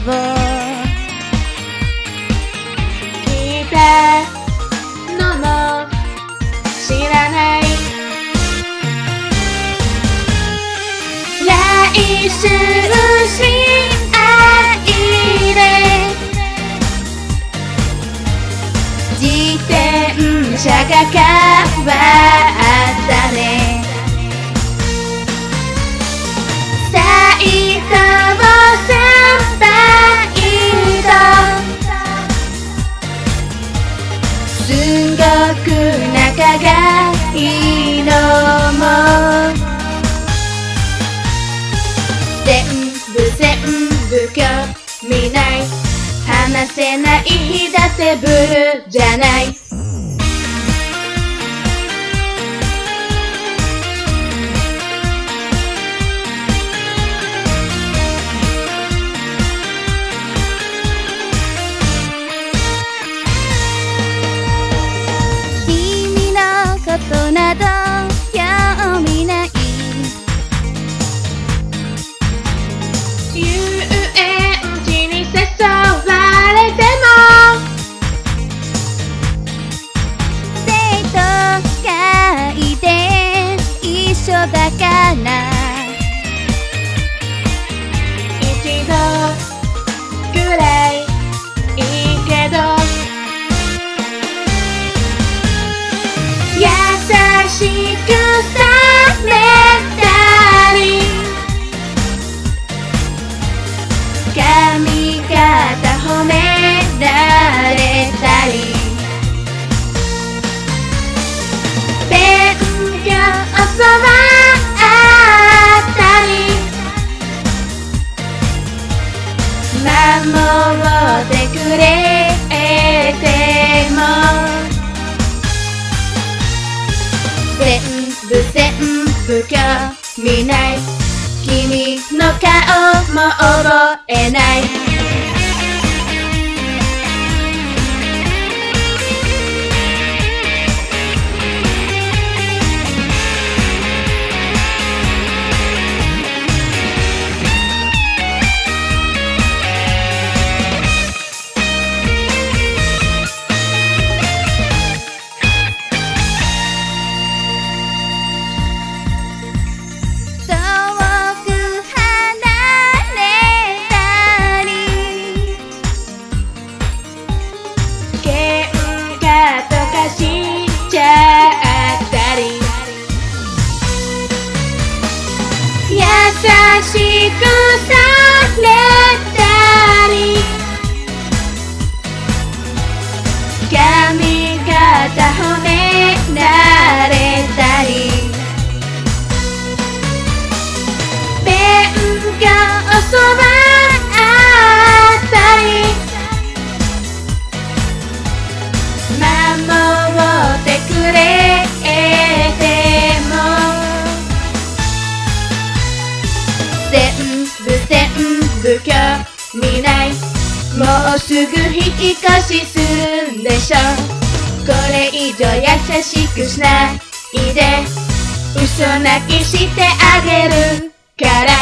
聞いたのも知らない。来週しあいで自転車が変わったね。斉藤先輩とすごく仲がいいのも全部興味ない。話せないだってブルーじゃない。君のことなど興味ない。遊園地に誘われても生徒会で一緒だから一度くらいいいけど優しくされたり髪型褒められたり勉強教わったり守ってくれても全部興味ない。君の顔も覚えない。優しくされたり髪型褒められたり勉強教わったり守ってくれても全部興味ない。もうすぐ引っ越しするんでしょ。これ以上優しくしないで嘘泣きしてあげるから